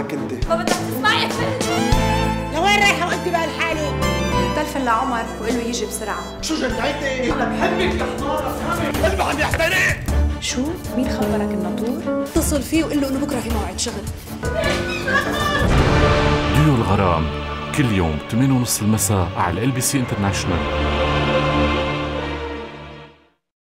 معك انت؟ ما بدك تسمعي يا فهد؟ لوين رايحه وانت بهالحاله؟ تلفن لعمر وقول له يجي بسرعه. شو جنيتي؟ انا بحبك يا حمار افهمي، قلبي عم يحترق. شو؟ مين خبرك الناطور؟ اتصل فيه وقول له انه بكره في موعد شغل. ديو الغرام كل يوم 8:30 المساء على LBC International.